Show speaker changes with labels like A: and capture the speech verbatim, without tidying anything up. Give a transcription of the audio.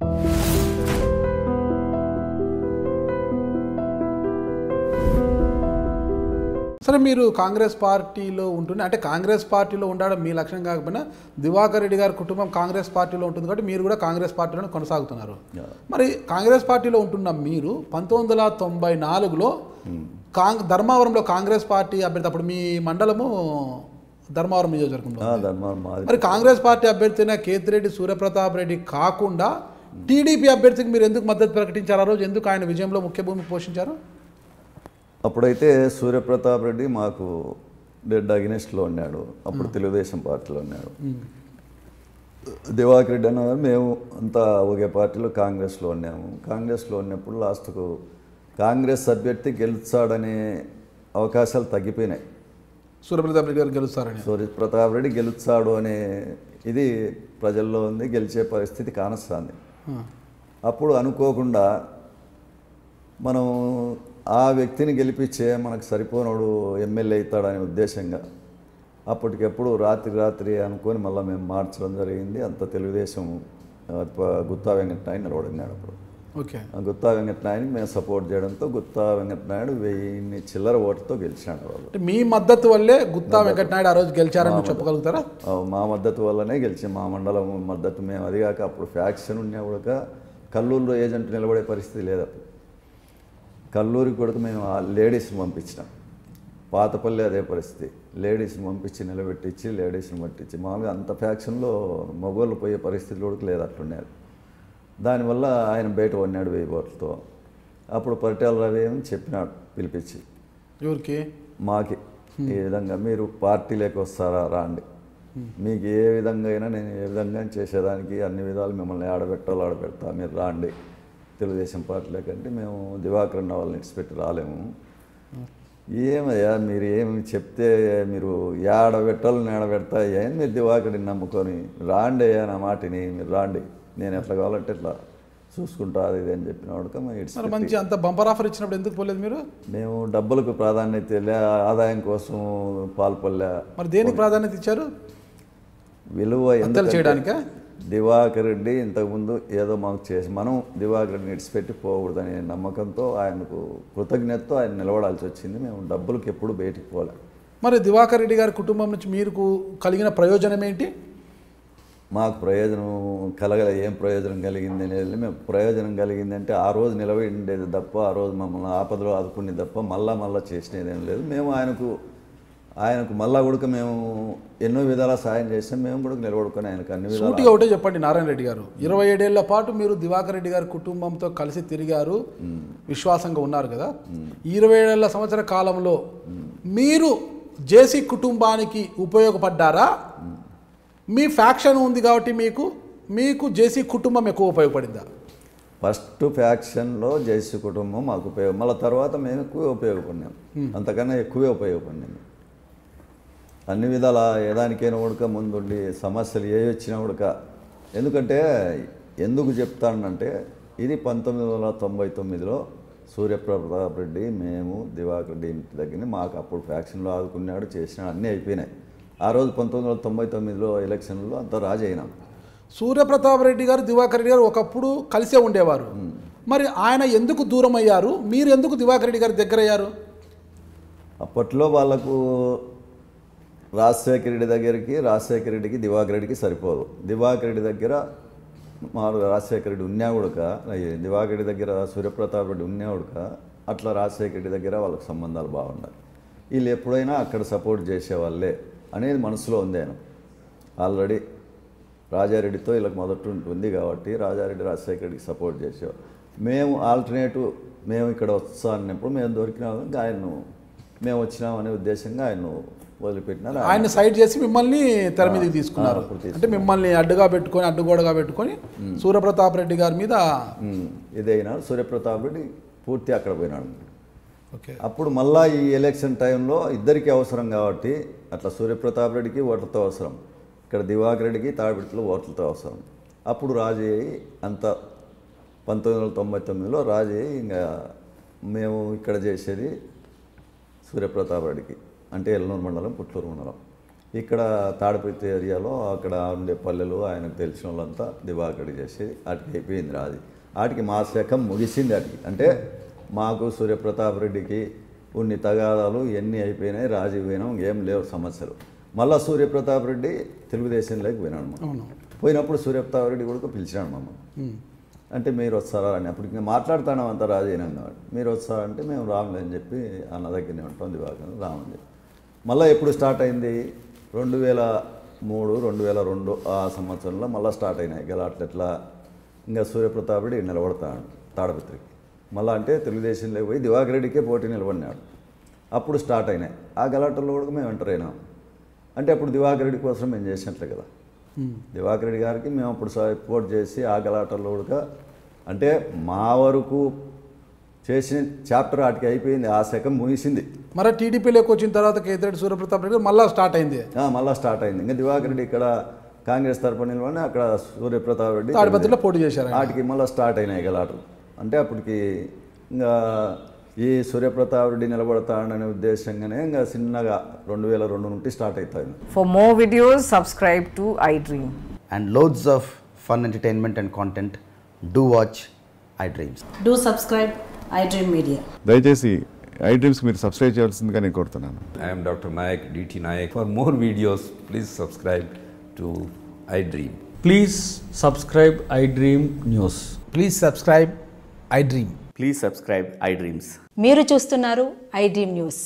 A: సరే, మీరు కాంగ్రెస్ పార్టీలో ఉంటున్న అంటే కాంగ్రెస్ పార్టీలో ఉండడం మీ లక్ష్యం కాకపోయినా దివాకర్ రెడ్డి గారి కుటుంబం కాంగ్రెస్ పార్టీలో ఉంటుంది కాబట్టి మీరు కూడా కాంగ్రెస్ పార్టీలోనే కొనసాగుతున్నారు. మరి కాంగ్రెస్ పార్టీలో ఉంటున్న మీరు పంతొమ్మిది వందల తొంభై నాలుగులో కాంగ్ ధర్మవరంలో కాంగ్రెస్ పార్టీ అభ్యర్థి, అప్పుడు మీ మండలము ధర్మవరం నియోజకవర్గంలో, మరి కాంగ్రెస్ పార్టీ అభ్యర్థి అయిన కేతిరెడ్డి సూర్యప్రతాప్ రెడ్డి కాకుండా టీడీపీ అభ్యర్థికి మీరు ఎందుకు మద్దతు ప్రకటించారు? ఆ రోజు ఎందుకు ఆయన విజయంలో ముఖ్య భూమిక పోషించారు?
B: అప్పుడైతే సూర్యప్రతాప్ రెడ్డి మాకు డెడ్ అగెనిస్ట్లో ఉన్నాడు. అప్పుడు తెలుగుదేశం పార్టీలో ఉన్నాడు. దివాకర్ రెడ్డి అన్నవారు మేము అంతా ఒకే పార్టీలో కాంగ్రెస్లో ఉన్నాము. కాంగ్రెస్లో ఉన్నప్పుడు లాస్ట్కు కాంగ్రెస్ అభ్యర్థి గెలుస్తాడనే అవకాశాలు తగ్గిపోయినాయి.
A: సూర్యప్రతాప్ రెడ్డి గారు గెలుస్తారని,
B: సూర్యప్రతాప్ రెడ్డి గెలుస్తాడు అనే ఇది ప్రజల్లో ఉంది, గెలిచే పరిస్థితి కానొస్తుంది. అప్పుడు అనుకోకుండా మనం ఆ వ్యక్తిని గెలిపించే మనకు సరిపోనోడు ఎమ్మెల్యే అవుతాడనే ఉద్దేశంగా అప్పటికెప్పుడు రాత్రి రాత్రి అనుకొని మళ్ళీ మేము మార్చడం జరిగింది. అంత తెలుగుదేశం గుత్తా వెంకటనాయుడు నిలబడినాడు. అప్పుడు
A: ఓకే,
B: గుత్తా వెంకటనాయుడిని మేము సపోర్ట్ చేయడంతో గుత్తా వెంకటనాయుడు వెయ్యి చిల్లర ఓటుతో గెలిచాడు. వాళ్ళు
A: మీ మద్దతు వల్లే గుత్తా వెంకటనాయుడు ఆ రోజు గెలిచారని చెప్పగలుగుతారా?
B: మా మద్దతు వల్లనే గెలిచి మా మండలం మద్దతు మేము. అదిగాక అప్పుడు ఫ్యాక్షన్ ఉన్నా కూడా కల్లూరులో ఏజెంట్ నిలబడే పరిస్థితి లేదు. అప్పుడు కల్లూరికి కూడా మేము ఆ లేడీస్ని పంపించినాం. పాతపల్లి అదే పరిస్థితి, లేడీస్ని పంపించి నిలబెట్టించి లేడీస్ని పట్టించి మామూలుగా అంత ఫ్యాక్షన్లో మగవాళ్ళు పోయే పరిస్థితి కూడా లేదు, అట్లుండేది. దానివల్ల ఆయన బయట పడినాడు వెయ్యి ఓట్లతో. అప్పుడు పరిటాల రవి ఏమని చెప్పినాడు పిలిపించి,
A: ఎవరికి?
B: మాకి, ఈ విధంగా మీరు పార్టీలోకి వస్తారా రాండి, మీకు ఏ విధంగా అయినా నేను ఏ విధంగా చేసేదానికి అన్ని విధాలు మిమ్మల్ని ఆడబెట్టాలో ఆడబెడతా, మీరు రాండి తెలుగుదేశం పార్టీలో కంటే మేము దివాకర్ అన్న వాళ్ళని ఇడిచిపెట్టి రాలేము. ఏమయ్యా మీరు ఏమి చెప్తే మీరు ఏడబెట్టాలో నేడబెడతా, ఏం మీరు దివాకర్ని నమ్ముకొని రాండి అయ్యా, నా మాటిని మీరు రాండి, నేను ఎట్లా కావాలంటే ఎట్లా చూసుకుంటా అది ఇది అని చెప్పిన వాడుక
A: మంచి అంత బంపర్ ఆఫర్ ఇచ్చినప్పుడు ఎందుకు పోలేదు మీరు?
B: మేము డబ్బులకు ప్రాధాన్యత ఆదాయం కోసం పాల్పొల్లే.
A: మరి దేనికి ప్రాధాన్యత ఇచ్చారు?
B: విలువ
A: ఎంత చేయడానికా?
B: దివాకర్ రెడ్డి ఇంతకుముందు ఏదో మాకు చేసి మనం దివాకర్ రెడ్డిని ఇడిచిపెట్టి పోకూడదనే నమ్మకంతో ఆయనకు కృతజ్ఞతతో ఆయన నిలబడాల్సి వచ్చింది. మేము డబ్బులకు ఎప్పుడు బయటికి పోలే.
A: మరి దివాకర్ రెడ్డి గారి కుటుంబం నుంచి మీకు కలిగిన ప్రయోజనం ఏంటి?
B: మాకు ప్రయోజనం కలగల ఏం ప్రయోజనం కలిగింది అనేది మేము ప్రయోజనం కలిగిందంటే ఆ రోజు నిలబడి ఉండేది తప్ప, ఆ రోజు మమ్మల్ని ఆపదలో ఆదుకునేది తప్ప మళ్ళా మళ్ళీ చేసినది ఏం లేదు. మేము ఆయనకు ఆయనకు మళ్ళా కూడా మేము ఎన్నో విధాలా సాయం చేస్తాం. మేము కూడా నిలబడుకొని ఆయనకు అన్ని విధాలు.
A: ఒకటే చెప్పండి నారాయణ రెడ్డి గారు, ఇరవై ఏడేళ్ల పాటు మీరు దివాకర్ రెడ్డి గారి కుటుంబంతో కలిసి తిరిగారు, విశ్వాసంగా ఉన్నారు కదా. ఇరవై ఏడేళ్ల సంవత్సర కాలంలో మీరు జేసీ కుటుంబానికి ఉపయోగపడ్డారా? మీ ఫ్యాక్షన్ ఉంది కాబట్టి మీకు మీకు జేసీ కుటుంబం ఎక్కువ ఉపయోగపడిందా?
B: ఫస్ట్ ఫ్యాక్షన్లో జేసీ కుటుంబం మాకు ఉపయోగం, మళ్ళీ తర్వాత మేము ఎక్కువే ఉపయోగపడినాం, అంతకన్నా ఎక్కువే ఉపయోగపడినాం. అన్ని విధాల ఏదానికైనా ఉడక ముందుండి సమస్యలు ఏ వచ్చినా ఉడక. ఎందుకంటే ఎందుకు చెప్తానంటే ఇది పంతొమ్మిది వందల తొంభై తొమ్మిదిలో సూర్యప్రతాప్ రెడ్డి మేము దివాకర్ రెడ్డి ఇంటి దగ్గర మాకు అప్పుడు ఫ్యాక్షన్లో ఆదుకున్నాడు, చేసినాడు, అన్నీ అయిపోయినాయి. ఆ రోజు పంతొమ్మిది వందల తొంభై తొమ్మిదిలో ఎలక్షన్లో అంతా రాజు అయినాం.
A: సూర్యప్రతాప్ రెడ్డి గారు దివాకర్ రెడ్డి గారు ఒకప్పుడు కలిసే ఉండేవారు. మరి ఆయన ఎందుకు దూరం అయ్యారు? మీరు ఎందుకు దివాకర్ రెడ్డి గారి దగ్గర అయ్యారు?
B: అప్పట్లో వాళ్ళకు రాజశేఖర రెడ్డి దగ్గరికి రాజశేఖర రెడ్డికి దివాకర్ రెడ్డికి సరిపోదు. దివాకర్ రెడ్డి దగ్గర మా రాజశేఖర రెడ్డి ఉన్నా ఉడక, దివాకర్ రెడ్డి దగ్గర సూర్యప్రతాప్ రెడ్డి ఉన్నా ఉడక, అట్లా రాజశేఖర రెడ్డి దగ్గర వాళ్ళకి సంబంధాలు బాగున్నాయి. వీళ్ళు ఎప్పుడైనా అక్కడ సపోర్ట్ చేసేవాళ్ళే అనేది మనసులో ఉంది. ఆయన ఆల్రెడీ రాజారెడ్డితో వీళ్ళకి మొదటి ఉంటుంది కాబట్టి రాజారెడ్డి రాజశేఖర రెడ్డికి సపోర్ట్ చేసేవారు. మేము ఆల్టర్నేటివ్ మేము ఇక్కడ వస్తా అన్నప్పుడు మేము దొరికినాము, ఆయన్ను మేము వచ్చినామనే ఉద్దేశంగా ఆయన్ను వదిలిపెట్టినారు.
A: ఆయన సైడ్ చేసి మిమ్మల్ని తెర మీదకి తీసుకున్నారు. అంటే మిమ్మల్ని అడ్డుగా పెట్టుకొని అడ్డుగోడగా పెట్టుకొని సూర్యప్రతాప్ రెడ్డి గారి మీద
B: ఇదైనాడు. సూర్యప్రతాప్ రెడ్డి పూర్తి అక్కడ పోయినాడు.
A: ఓకే,
B: అప్పుడు మళ్ళీ ఈ ఎలక్షన్ టైంలో ఇద్దరికి అవసరం కాబట్టి అట్లా సూర్యప్రతాప్ రెడ్డికి ఓట్లతో అవసరం, ఇక్కడ దివాకర్ రెడ్డికి తాడిపిడిలో ఓట్లతో అవసరం. అప్పుడు రాజు అంత పంతొమ్మిది వందల తొంభై తొమ్మిదిలో రాజు ఇంకా మేము ఇక్కడ చేసేది సూర్యప్రతాప్ రెడ్డికి, అంటే ఎల్నూరు మండలం పుట్లూరు మండలం ఇక్కడ తాడిపత్రి ఏరియాలో అక్కడ ఉండే పల్లెలు ఆయనకు తెలిసిన వాళ్ళంతా దివాకడి చేసి వాటికి అయిపోయింది రాది వాటికి మా శకం ముగిసింది వాటికి అంటే మాకు సూర్యప్రతాప్ రెడ్డికి ఉన్ని తగాదాలు ఎన్ని అయిపోయినాయి రాజీ పోయినాం ఏం లేవు సమస్యలు మళ్ళీ సూర్యప్రతాప్ రెడ్డి తెలుగుదేశంలోకి పోయినాడు మనం పోయినప్పుడు సూర్యప్రతాప్ రెడ్డి కూడా పిలిచినాడు మమ్మల్ని అంటే మీరు వస్తారా అని అప్పుడు ఇంకా మాట్లాడుతాను అంత రాజీనా అన్నాడు మీరు వస్తారంటే మేము రాములే అని చెప్పి అన్న దగ్గరనే ఉంటాం దివాకర్ రామని చెప్పి మళ్ళీ ఎప్పుడు స్టార్ట్ అయింది రెండు వేల మూడు రెండు వేల రెండు ఆ సంవత్సరంలో మళ్ళీ స్టార్ట్ అయినాయి గలాట్లు ఎట్లా ఇంకా సూర్యప్రతాప్ రెడ్డి నిలబడతాడు తాడపత్రికి మళ్ళీ అంటే తెలుగుదేశంలోకి పోయి దివాకర్ రెడ్డికే పోటీ నిలబడినాడు అప్పుడు స్టార్ట్ అయినాయి ఆ గలాటల్లో కూడా మేము ఎంటర్ అయినాం అంటే అప్పుడు దివాకర్ రెడ్డి కోసం మేము చేసినట్లే కదా దివాకర్ రెడ్డి గారికి మేము అప్పుడు సపోర్ట్ చేసి ఆ గలాటల్లో కూడా అంటే మా వరకు చేసిన చాప్టర్ వాటికి అయిపోయింది ఆ శకం ముగిసింది
A: మరి టీడీపీలోకి వచ్చిన తర్వాత కేతిరెడ్డి సూర్యప్రతాప్ రెడ్డి మళ్ళీ స్టార్ట్ అయింది
B: మళ్ళీ స్టార్ట్ అయింది ఇంకా దివాకర్ రెడ్డి ఇక్కడ కాంగ్రెస్ తరపున నిలబడి అక్కడ సూర్యప్రతాప్ రెడ్డి
A: తాడిపత్రిలో పోటీ చేశారు
B: వాటికి మళ్ళీ స్టార్ట్ అయినాయి గలాటలు అంటే అప్పటికి ఇంకా ఈ సూర్యప్రతాప్ రెడ్డి నిలబడతాడనే ఉద్దేశంగానే ఇంకా చిన్నగా రెండు వేల రెండు నుండి స్టార్ట్ అవుతాయి.
C: For more videos, subscribe to iDream.
D: And loads of fun entertainment and content, do watch iDreams.
E: Do subscribe iDream Media.
F: దయచేసి ఐ డ్రీమ్స్కి మీరు సబ్స్క్రైబ్ చేయాల్సిందిగా నేను కోరుతున్నాను.
G: I am Doctor Nayak, D T Nayak. For more videos, please subscribe to iDream.
H: Please subscribe iDream News.
I: Please subscribe iDream.
D: Please subscribe iDreams.
E: మీరు చూస్తున్నారు iDream News.